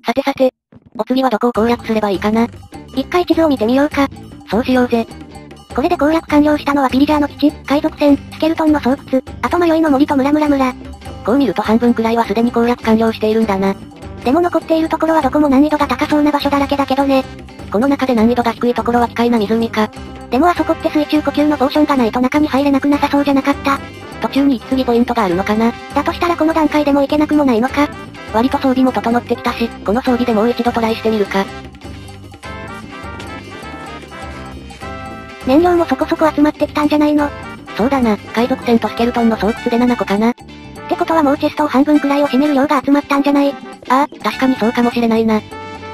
さてさて、お次はどこを攻略すればいいかな。 一回地図を見てみようか。 そうしようぜ。 これで攻略完了したのはピリジャーの基地、海賊船、スケルトンの巣窟、あと迷いの森と村。 こう見ると半分くらいはすでに攻略完了しているんだな。 でも残っているところはどこも難易度が高そうな場所だらけだけどね。 この中で難易度が低いところは奇怪な湖か。 でもあそこって水中呼吸のポーションがないと中に入れなくなさそうじゃなかった。 途中に息継ぎポイントがあるのかな。 だとしたらこの段階でも行けなくもないのか。 割と装備も整ってきたし、この装備でもう一度トライしてみるか。 燃料もそこそこ集まってきたんじゃないの。 そうだな、海賊船とスケルトンの巣窟で7個かな。 ってことはもうチェストを半分くらいを占める量が集まったんじゃない？ ああ、確かにそうかもしれないな。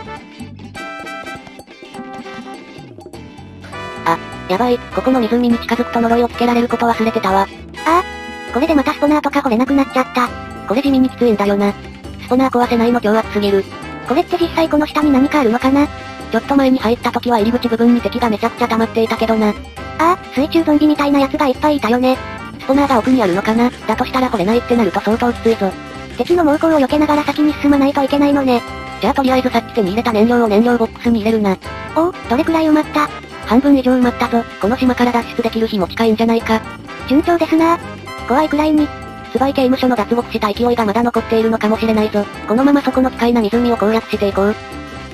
あ、やばい、ここの湖に近づくと呪いをつけられること忘れてたわ。 ああ、これでまたスポナーとか掘れなくなっちゃった。 これ地味にきついんだよな。スポナー壊せないの強圧すぎる。 これって実際この下に何かあるのかな？ ちょっと前に入った時は入り口部分に敵がめちゃくちゃ溜まっていたけどな。 ああ、水中ゾンビみたいなやつがいっぱいいたよね。 スポナーが奥にあるのかな。だとしたら掘れないってなると相当きついぞ。 敵の猛攻を避けながら先に進まないといけないのね。 じゃあとりあえずさっき手に入れた燃料を燃料ボックスに入れるな。 おお、どれくらい埋まった？ 半分以上埋まったぞ。この島から脱出できる日も近いんじゃないか。 順調ですな。怖いくらいに。 スパイ刑務所の脱獄した勢いがまだ残っているのかもしれないぞ。このままそこの奇怪な湖を攻略していこう。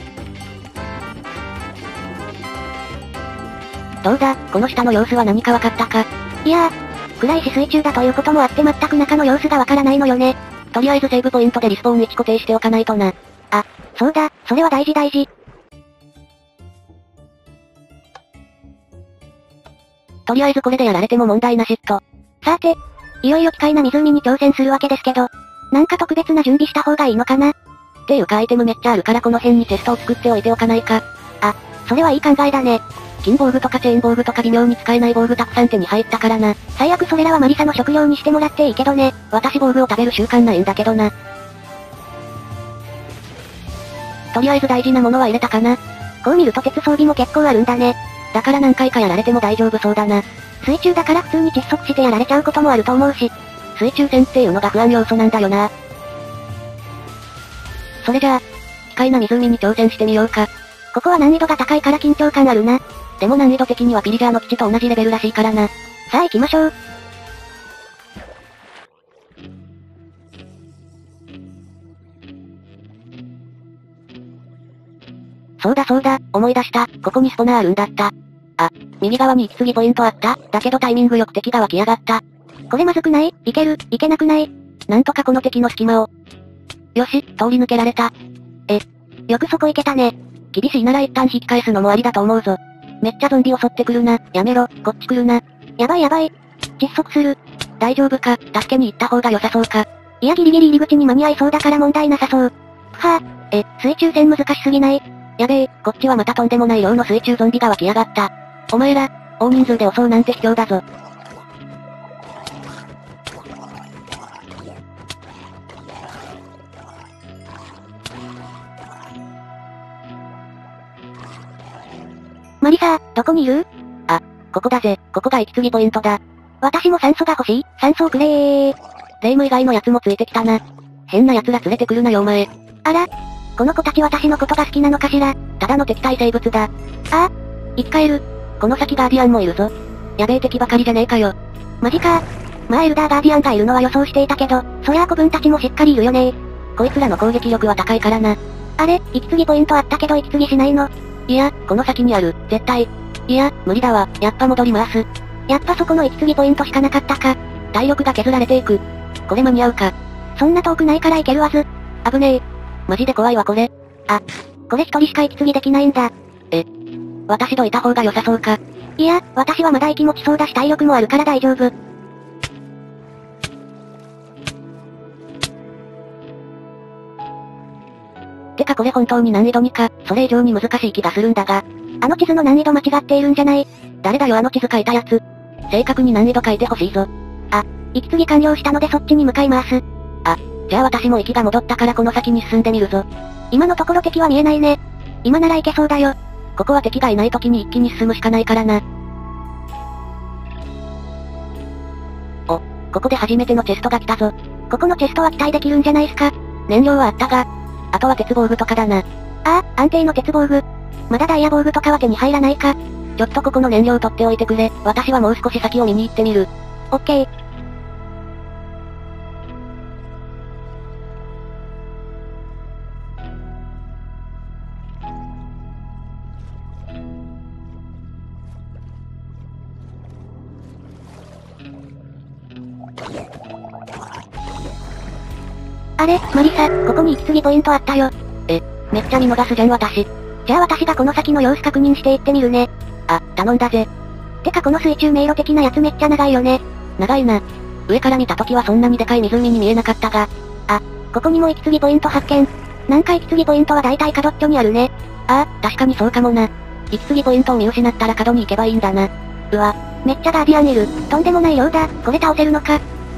どうだ、この下の様子は何かわかったか。 いやー、暗いし水中だということもあって全く中の様子がわからないのよね。 とりあえずセーブポイントでリスポーン1固定しておかないとな。 あ、そうだ、それは大事。 とりあえずこれでやられても問題なしっと。 さて、いよいよ奇怪な湖に挑戦するわけですけど、なんか特別な準備した方がいいのかな？ っていうかアイテムめっちゃあるからこの辺にチェストを作っておいておかないか。 あ、それはいい考えだね。 金防具とかチェーン防具とか微妙に使えない防具たくさん手に入ったからな。 最悪それらはマリサの食料にしてもらっていいけどね。 私防具を食べる習慣ないんだけどな。とりあえず大事なものは入れたかな。 こう見ると鉄装備も結構あるんだね。 だから何回かやられても大丈夫そうだな。 水中だから普通に窒息してやられちゃうこともあると思うし。 水中戦っていうのが不安要素なんだよな。それじゃあ、奇怪な湖に挑戦してみようか。 ここは難易度が高いから緊張感あるな。 でも難易度的にはピリジャーの基地と同じレベルらしいからな。 さあ行きましょう。 そうだ、思い出した。ここにスポナーあるんだった。あ、右側に息継ぎポイントあった。だけどタイミングよく敵が湧き上がった。 これまずくない？いける？いけなくない？ なんとかこの敵の隙間を。よし、通り抜けられた。 よくそこ行けたね。 厳しいなら一旦引き返すのもありだと思うぞ。めっちゃゾンビ襲ってくるな。やめろ、こっち来るな。 やばい。窒息する。 大丈夫か？助けに行った方が良さそうか。 いやギリギリ入り口に間に合いそうだから問題なさそう。はぁ、水中戦難しすぎない？ やべえ、こっちはまたとんでもない量の水中ゾンビが湧き上がった。お前ら、大人数で襲うなんて卑怯だぞ。 マリサどこにいる？ あ、ここだぜ。ここが息継ぎポイントだ。 私も酸素が欲しい。酸素をくれー。 霊夢以外のやつもついてきたな。変な奴ら連れてくるなよお前。 あら、この子たち私のことが好きなのかしら。 ただの敵対生物だ。 ああ、生き返る。 この先ガーディアンもいるぞ。やべえ敵ばかりじゃねえかよ。 マジか。まあエルダーガーディアンがいるのは予想していたけど、そりゃあ子分たちもしっかりいるよね。 こいつらの攻撃力は高いからな。 あれ、息継ぎポイントあったけど息継ぎしないの？ いや、この先にある、絶対。いや、無理だわ、やっぱ戻ります。 やっぱそこの息継ぎポイントしかなかったか。 体力が削られていく。これ間に合うか。 そんな遠くないからいけるわず。 危ねえ。マジで怖いわこれ。 あ、これ一人しか息継ぎできないんだ。 私どいた方が良さそうか。 いや、私はまだ息持ちそうだし体力もあるから大丈夫。 てかこれ本当に難易度2か、それ以上に難しい気がするんだが。 あの地図の難易度間違っているんじゃない？ 誰だよあの地図書いたやつ。正確に難易度書いてほしいぞ。 あ、息継ぎ完了したのでそっちに向かいます。 あ、じゃあ私も息が戻ったからこの先に進んでみるぞ。 今のところ敵は見えないね。今ならいけそうだよ。 ここは敵がいない時に一気に進むしかないからな。お、ここで初めてのチェストが来たぞ。 ここのチェストは期待できるんじゃないすか？ 燃料はあったが、 あとは鉄防具とかだな。 ああ、安定の鉄防具。まだダイヤ防具とかは手に入らないか。 ちょっとここの燃料取っておいてくれ。私はもう少し先を見に行ってみる。 オッケー。あれ、マリサ、ここに息継ぎポイントあったよ。 めっちゃ見逃すじゃん私。 じゃあ私がこの先の様子確認していってみるね。 あ、頼んだぜ。 てかこの水中迷路的なやつめっちゃ長いよね。 長いな。上から見た時はそんなにでかい湖に見えなかったが。 あ、ここにも息継ぎポイント発見。なんか息継ぎポイントは大体角っちょにあるね。 ああ、確かにそうかもな。息継ぎポイントを見失ったら角に行けばいいんだな。うわ、 めっちゃガーディアンいる。とんでもない量だ。これ倒せるのか。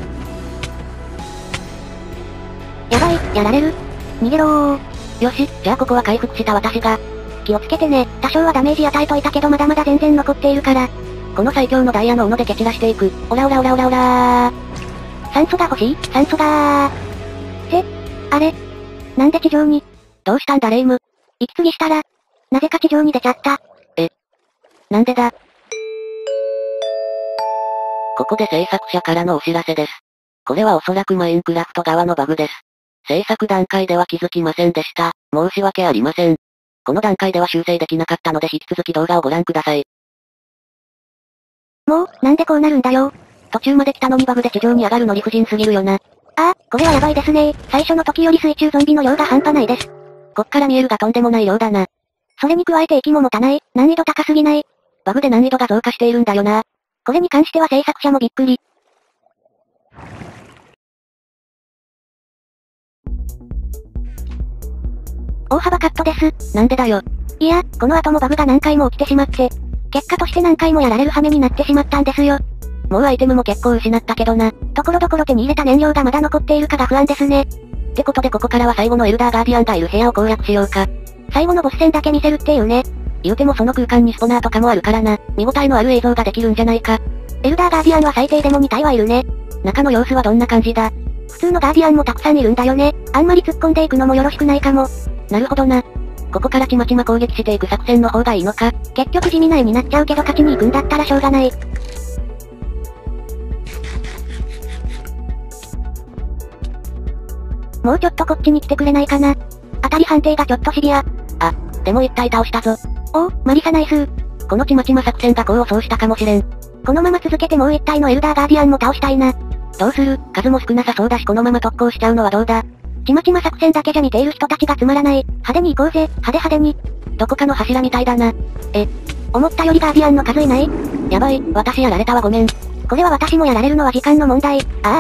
やばい、やられる。逃げろー。 よし、じゃあここは回復した私が。 気をつけてね。多少はダメージ与えといたけどまだまだ全然残っているから。 この最強のダイヤの斧で蹴散らしていく。オラオラオラオラオラー。 酸素が欲しい？酸素だー。あれ？なんで地上に？ どうしたんだレイム？ 息継ぎしたら、なぜか地上に出ちゃった。 なんでだ？ここで制作者からのお知らせです。これはおそらくマインクラフト側のバグです。制作段階では気づきませんでした。申し訳ありません。この段階では修正できなかったので引き続き動画をご覧ください。 もう、なんでこうなるんだよ。 途中まで来たのにバグで地上に上がるの理不尽すぎるよな。 これはやばいですね。最初の時より水中ゾンビの量が半端ないです。 こっから見えるがとんでもない量だな。 それに加えて息も持たない。難易度高すぎない。 バグで難易度が増加しているんだよな。 これに関しては制作者もびっくり。大幅カットです。 なんでだよ。 いや、この後もバグが何回も起きてしまって、結果として何回もやられる羽目になってしまったんですよ。 もうアイテムも結構失ったけどな。 ところどころ手に入れた燃料がまだ残っているかが不安ですね。 ってことでここからは最後のエルダーガーディアンがいる部屋を攻略しようか。 最後のボス戦だけ見せるっていうね。 言うてもその空間にスポナーとかもあるからな。見応えのある映像ができるんじゃないか。 エルダーガーディアンは最低でも2体はいるね。 中の様子はどんな感じだ？ 普通のガーディアンもたくさんいるんだよね。あんまり突っ込んでいくのもよろしくないかも。 なるほどな。ここからちまちま攻撃していく作戦の方がいいのか。 結局地味な絵になっちゃうけど勝ちに行くんだったらしょうがない。もうちょっとこっちに来てくれないかな。当たり判定がちょっとシビア。 でも一体倒したぞ。 おお、マリサナイス。 このちまちま作戦が功を奏したかもしれん。 このまま続けてもう一体のエルダーガーディアンも倒したいな。 どうする？数も少なさそうだしこのまま特攻しちゃうのはどうだ？ ちまちま作戦だけじゃ見ている人たちがつまらない。派手に行こうぜ、派手派手に。 どこかの柱みたいだな。 思ったよりガーディアンの数いない？ やばい、私やられたわごめん。 これは私もやられるのは時間の問題。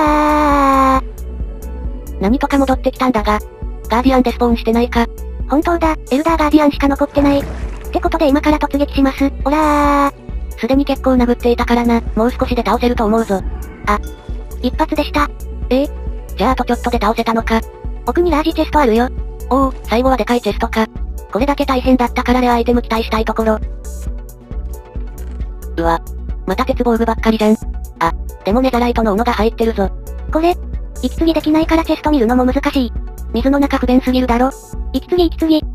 何とか戻ってきたんだが。ガーディアンでスポーンしてないか。 本当だ、エルダーガーディアンしか残ってない。ってことで今から突撃します。オラー。 すでに結構殴っていたからな。もう少しで倒せると思うぞ。 一発でした。 じゃああとちょっとで倒せたのか。 奥にラージチェストあるよ。 おお、最後はでかいチェストか。これだけ大変だったからレアアイテム期待したいところ。うわ。また鉄防具ばっかりじゃん。でもネザライトの斧が入ってるぞ。 これ、息継ぎできないからチェスト見るのも難しい。 水の中不便すぎるだろ。 息継ぎ。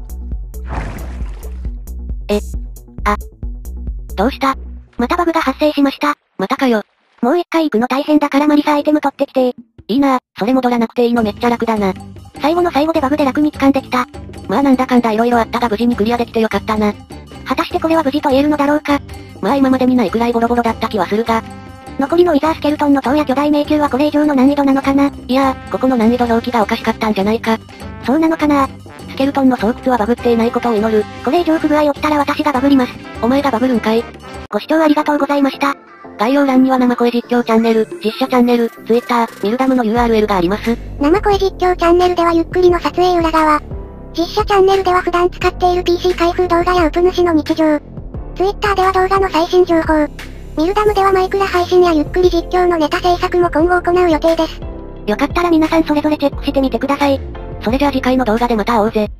どうした？ またバグが発生しました。 またかよ。 もう一回行くの大変だからマリサアイテム取ってきて。 いいな、それ戻らなくていいのめっちゃ楽だな。 最後の最後でバグで楽に掴んできた。 まあなんだかんだ色々あったが無事にクリアできてよかったな。 果たしてこれは無事と言えるのだろうか。 まあ今までにないくらいボロボロだった気はするが。 残りのイザースケルトンの塔や巨大迷宮はこれ以上の難易度なのかな。 いやー、ここの難易度表記がおかしかったんじゃないか。 そうなのかな。 スケルトンの巣窟はバグっていないことを祈る。 これ以上不具合起きたら私がバグります。 お前がバグるんかい。 ご視聴ありがとうございました。 概要欄には生声実況チャンネル、実写チャンネル、Twitter、ミルダムの URL があります。 生声実況チャンネルではゆっくりの撮影裏側。実写チャンネルでは普段使っている PC 開封動画やウプ主の日常。Twitter では動画の最新情報。ミルダムではマイクラ配信やゆっくり実況のネタ制作も今後行う予定です。よかったら皆さんそれぞれチェックしてみてください。 それじゃあ次回の動画でまた会おうぜ。